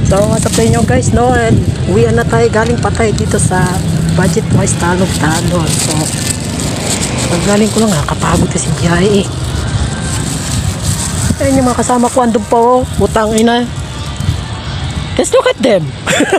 So, what's up sa inyo guys, no? And uwian na tayo, galing pa tayo dito sa Budget Wise Talog-Talon. So, pag galing ko lang, nakakapagod kasi biyahe eh. Ayun yung mga kasama ko, andun pa oh, utang ina. Let's look at them.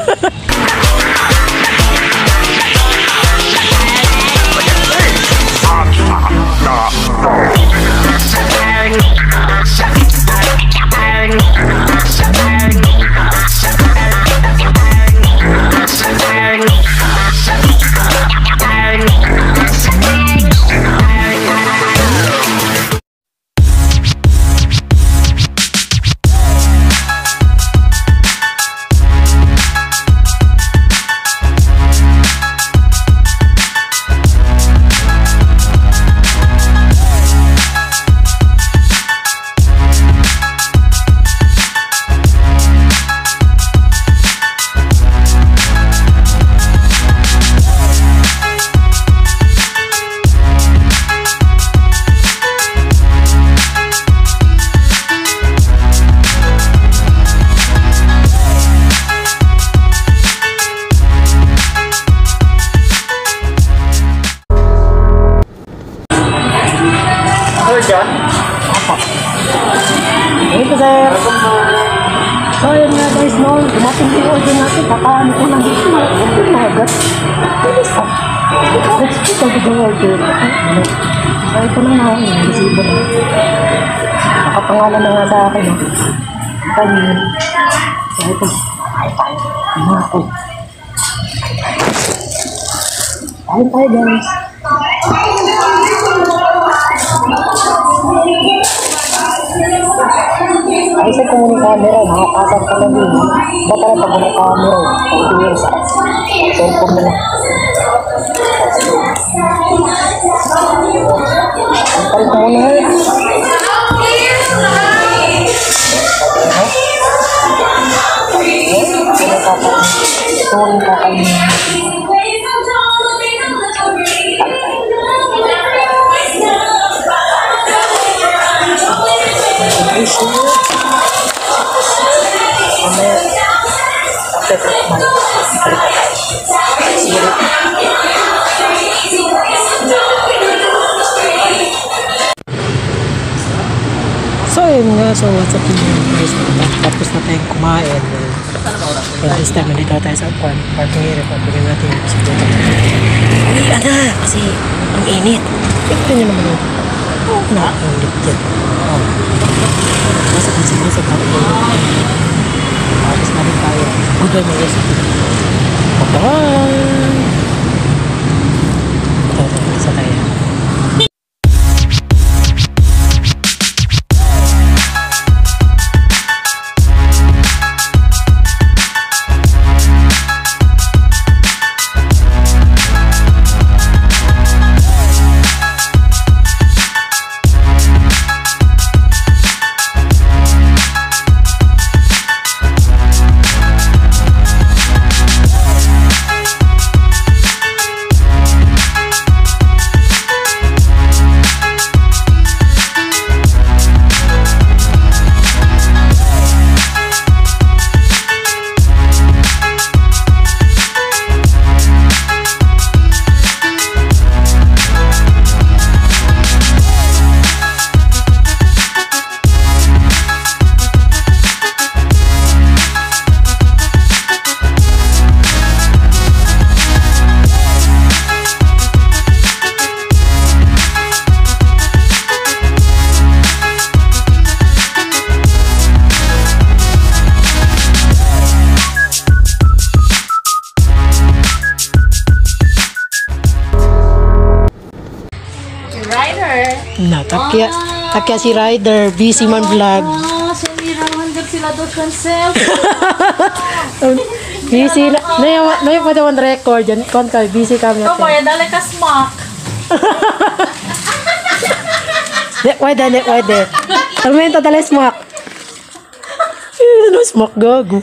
Ito sir. So yun nga guys, no, dumating yung order natin, papaano ko lang dito na agad. Bilis ah. Let's pick up the order. So ito lang ako, yung receiver na. Nakapangalan na nga sa akin. Kanina. So ito. Ano ako? Kain tayo guys. Ay, sa kung may camera, nakakasar ka lang din. Baka na pag may camera, pag-iwin sa cellphone mo na. Ang palit mo na eh. Ito mo yung kakainin. So yun nga, so what's up yun guys, tapos na tayong kumain and this time nandito tayo sa parking area, pagpagin natin yung bisikleta. Uwian na kasi ang init, tignan nyo naman yun. Oo na, ang init dyan. Nasa bisikleta sa parking area. Tapos na rin tayo. Good day mga guys. Bye-bye! Ito, isa tayo. Na, takya si Rider, busy man vlog. Sinirawan din sila doon cancel. Busy na, na yung pwede one record, yan, kon ka, busy kami. Ito mo, yan dali ka smack. Pwede. Tormenta dali smack. Ano smack gago?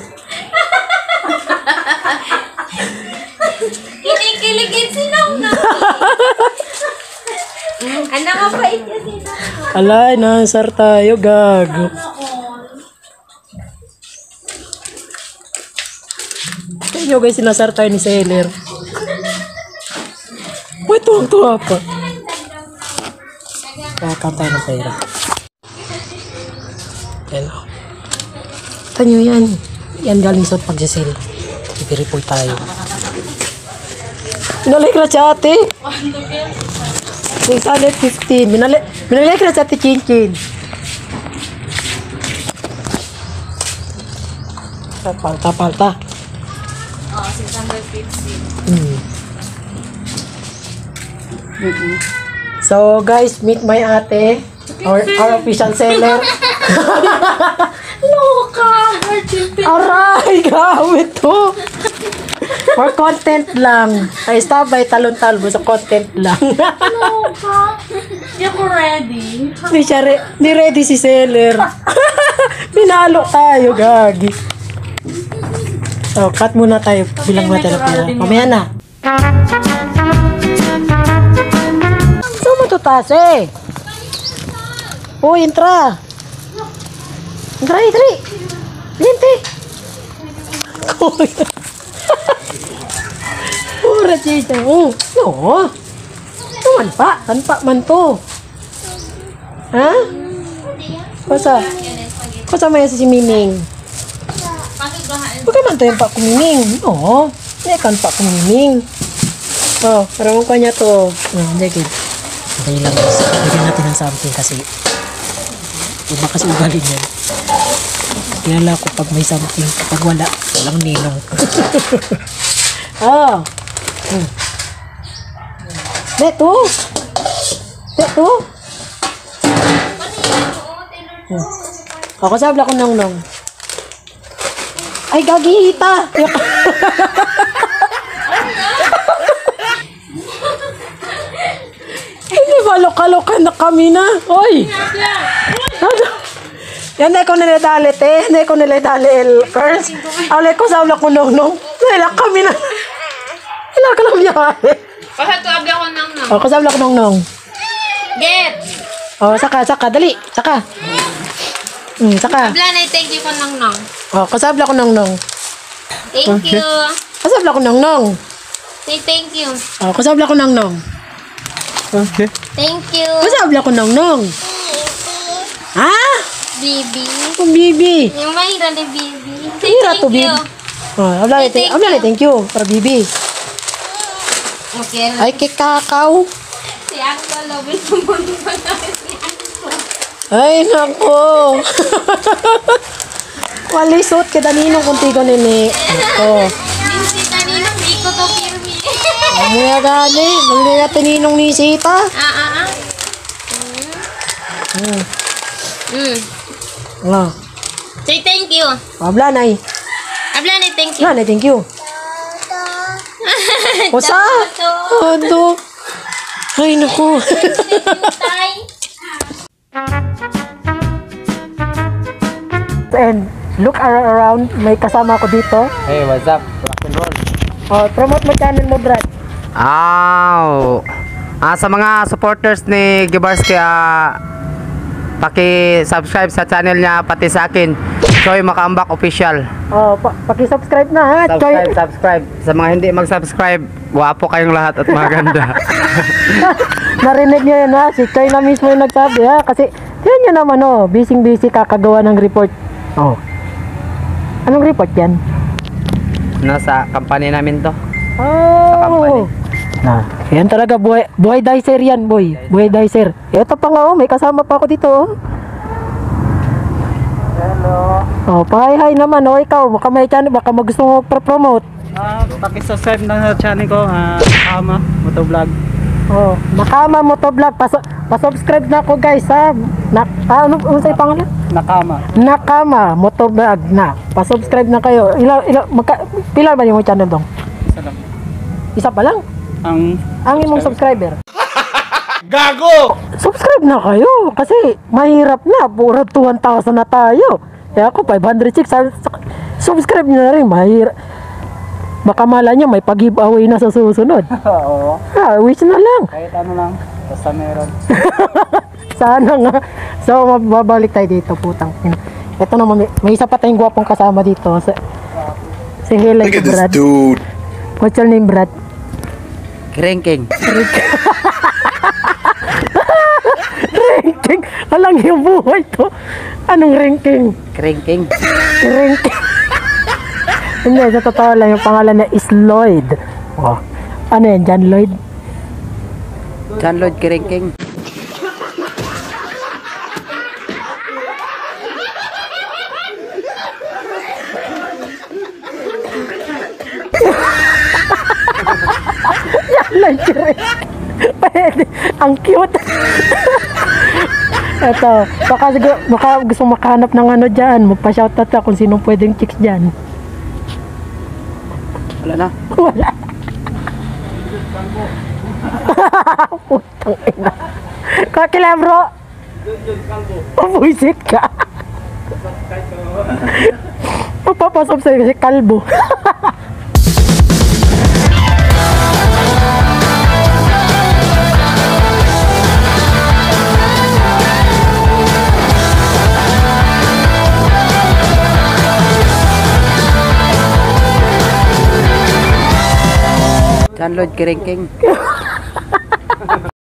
Kinikiligin sinaw na. Ano nga pa ito sinaw? Alay, nasar tayo, gago. Inyo guys, sinasar tayo ni Seller. Uy, tuwang-tuwa pa. Kakam tayo ng pera. Yan o. Tanyo yan. Yan galing sa pag-sell. Ipiripol tayo. Minalik na si ate. 615. Minalik na si ate Chinchin. Palta. Oh, 650. So guys, meet my ate. Our official seller. Loka! Aray, grabe to. For content lang. Ay, stabay, talon-talbo sa content lang. Loka! Hindi ako ready. Hindi ready si seller. Pinalo tayo, gagi. So, cut muna tayo. Bilang natin na pera. Mamaya na. So, matutas eh. Oh, entra. Entra. Lente. Pura chicha. No. Tuman pa. Tanpa man to. Ha? Kosa maya si Miming. Baka man tayo pa kumiming. No. Hindi kan pa kumiming. Oh, parang ko niya to. Hindi kid. Dahil lang guys. Lagyan natin ng something kasi iba kasi ugali niyan. Kilala ko pag may something. Pag wala, walang ninong. Oh. Beto. Ako sabla ko nong. Ay, gagihita. Hindi ba loka-loka na kami na? Hoy! Yan na ko niladali, te. Hindi ko niladali, Elkers. Alay ko sabla ko nong. Nilak kami na. Nilak ka lang biyahe. Pasat to abla ko nang. Ako sabla ko nong. Get! Oh, saka. Dali. Saka. Saka. Abla na thank you ko nang. Oh, kasabla ko nong. Thank you. Kasabla ko nong. Say thank you. Oh, kasabla ko nong. Okay. Thank you. Kasabla ko nong. Ha? Bibi. Oh, bibi. Yung mahira ni Bibi. Say Hira thank to, you. bibi. Oh, abla ni thank you para bibi. Okay. Ay, kikakaw. Si Uncle Lobel tumundo pa namin si Uncle. Ay, nako. Walisot kita ninong kuntigo nini. Nako. Minsi kanina, di ko to pirmi. Amuya gani. Muli natin ninong ni Sita. Oh. Say thank you. Abla na eh. Abla na thank you. Abla na, thank you. Kusa? Ano? Ay, naku. Tay. And look around. May kasama ko dito. Hey, what's up? Rock and roll. Oh, promote mo channel mo, Brad. Sa mga supporters ni Gibarski, paki-subscribe sa channel niya, pati sa akin, Choy Makaambak Official. Oh, paki-subscribe na ha. Subscribe. Sa mga hindi mag-subscribe, wapo kayong lahat at maganda. Narinig niyo yun ha. Si Choy na mismo yung nagsabi ha. Kasi, tiyan nyo naman oh. Busy kakagawa ng report. Oh. Anong report yan? Nasa company namin to. Oh. company. Na, yan talaga buhay dicer yan, boy. Buhay dicer. Ito pa nga oh, may kasama pa ako dito oh. Hello. Oh, hi naman oh, ikaw, baka may channel, baka gusto mo promote. Paki-subscribe na sa channel ko, Ama Motovlog. Oh, Nakama Motovlog, pa-subscribe na ako guys ha. Ano sa'yo pangalan? Nakama Motovlog na. Pa-subscribe na kayo. Pila ba yung channel dong? Isa lang. Isa pa lang? Ang imong subscriber. Gago! Subscribe na kayo kasi mahirap na. Puro 2,000 na tayo. Kaya ako 506. Subscribe nyo na rin. Mahirap. Baka mala nyo may pag-giveaway na sa susunod. Oo. Wish na lang. Kahit ano lang. Basta meron. Sana nga. So babalik tayo dito, putang ina. Ito naman may isa pa tayong gwapong kasama dito. Say hello Look to at this Brad. dude. What's your name, Brad? Kringking. Ranking. Alang yung buhay to. Anong ranking? Kringking. Ranking. Hindi, sa totoo lang, yung pangalan niya is Lloyd. Oh. Ano yan, John Lloyd? John Lloyd Kringking. John Lloyd Kringking. Pwede. Ang cute. Eto, baka gusto makahanap ng ano dyan. Magpa-shoutout ka kung sinong pwedeng chicks dyan. Wala na. Wala. Putang ina. Kakila bro. Pabuisit ka. Papapasok sa'yo kasi kalbo. John Lloyd Kringking.